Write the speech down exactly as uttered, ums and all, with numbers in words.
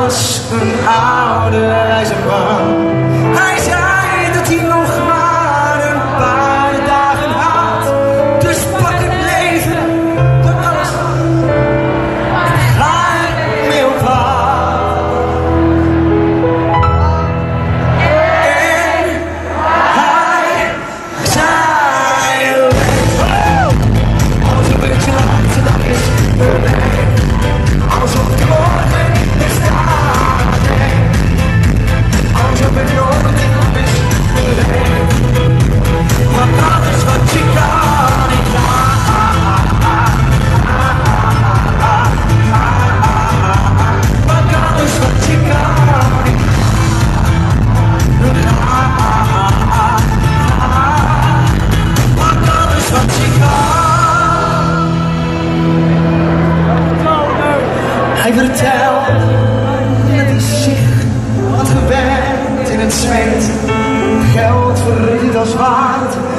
was een oude wijze man. Hij zei dat hij nog maar een paar dagen had. Dus pak het leven, pak alles en ga mee op pad. En hij zei, als een beetje later dan is voorbij. Alsof het morgen niet bestaat, nee. Alsof het nooit is geweest. Want alles wat je kan, ik want alles wat je kan, ik want alles wat je kan. Hij vertelt dat hij zich had gewend in het zweet. Geld verried als waard.